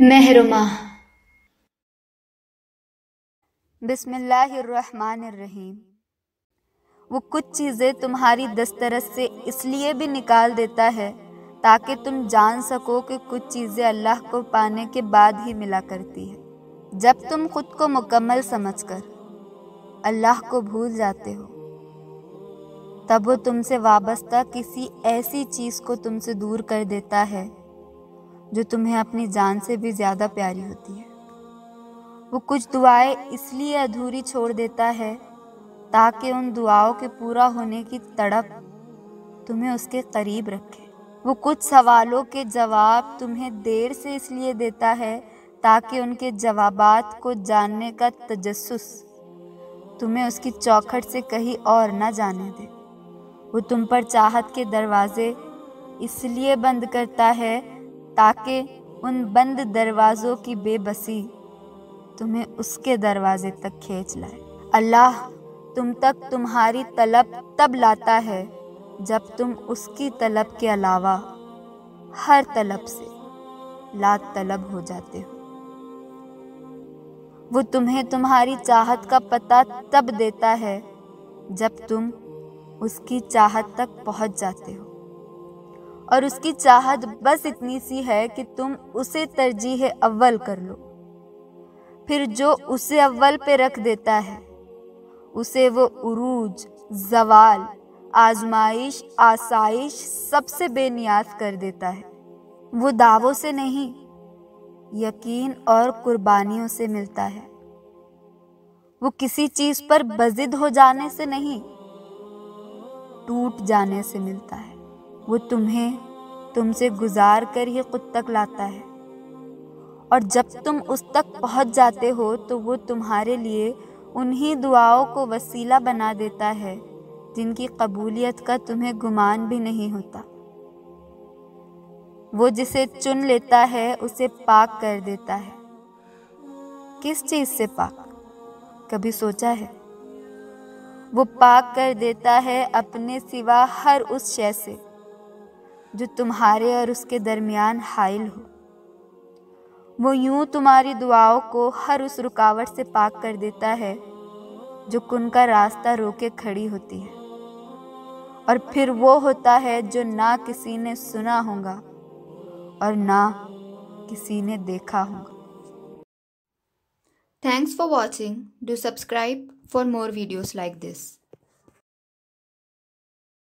महरुमा। बिस्मिल्लाहिर्रहमानिर्रहीम। वो कुछ चीज़ें तुम्हारी दस्तरस से इसलिए भी निकाल देता है ताकि तुम जान सको कि कुछ चीज़ें अल्लाह को पाने के बाद ही मिला करती है। जब तुम खुद को मुकम्मल समझकर अल्लाह को भूल जाते हो तब वो तुमसे वाबस्ता किसी ऐसी चीज़ को तुमसे दूर कर देता है जो तुम्हें अपनी जान से भी ज़्यादा प्यारी होती है। वो कुछ दुआएं इसलिए अधूरी छोड़ देता है ताकि उन दुआओं के पूरा होने की तड़प तुम्हें उसके करीब रखे। वो कुछ सवालों के जवाब तुम्हें देर से इसलिए देता है ताकि उनके जवाबात को जानने का तजस्सुस तुम्हें उसकी चौखट से कहीं और न जाने दे। वो तुम पर चाहत के दरवाजे इसलिए बंद करता है ताकि उन बंद दरवाज़ों की बेबसी तुम्हें उसके दरवाजे तक खींच लाए। अल्लाह तुम तक तुम्हारी तलब तब लाता है जब तुम उसकी तलब के अलावा हर तलब से लातलब हो जाते हो। वो तुम्हें तुम्हारी चाहत का पता तब देता है जब तुम उसकी चाहत तक पहुंच जाते हो और उसकी चाहत बस इतनी सी है कि तुम उसे तरजीह अव्वल कर लो। फिर जो उसे अव्वल पे रख देता है उसे वो उरूज, जवाल, आजमाइश, आसाइश सबसे बेनियाज कर देता है। वो दावों से नहीं, यकीन और कुर्बानियों से मिलता है। वो किसी चीज पर बजिद हो जाने से नहीं, टूट जाने से मिलता है। वो तुम्हें तुमसे गुजार कर ही खुद तक लाता है और जब तुम उस तक पहुंच जाते हो तो वो तुम्हारे लिए उन्हीं दुआओं को वसीला बना देता है जिनकी कबूलियत का तुम्हें गुमान भी नहीं होता। वो जिसे चुन लेता है उसे पाक कर देता है। किस चीज़ से पाक, कभी सोचा है? वो पाक कर देता है अपने सिवा हर उस शय से जो तुम्हारे और उसके दरमियान हाइल हो। वो यूं तुम्हारी दुआओं को हर उस रुकावट से पाक कर देता है जो कुन का रास्ता रोके खड़ी होती है। और फिर वो होता है जो ना किसी ने सुना होगा और ना किसी ने देखा होगा। Thanks for watching. Do subscribe for more videos like this.